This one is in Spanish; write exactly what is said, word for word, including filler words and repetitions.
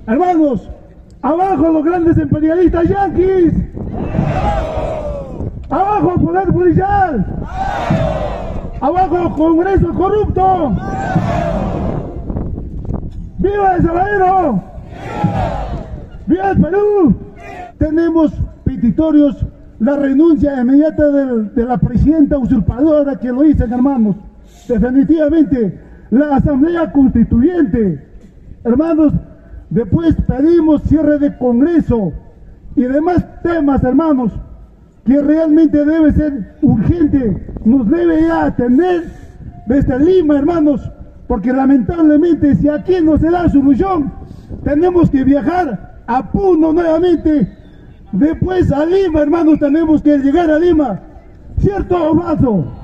Hermanos, abajo los grandes imperialistas yanquis. Abajo el poder policial. Abajo el Congreso corrupto. ¡Viva El Salvador! ¡Viva el Perú! Tenemos petitorios, la renuncia inmediata del, de la presidenta usurpadora que lo dicen, hermanos. Definitivamente, la Asamblea Constituyente. Hermanos, después pedimos cierre de Congreso y demás temas, hermanos, que realmente debe ser urgente, nos debe ya atender desde Lima, hermanos, porque lamentablemente si aquí no se da solución, tenemos que viajar a Puno nuevamente, después a Lima, hermanos, tenemos que llegar a Lima, ¿cierto, Mazo?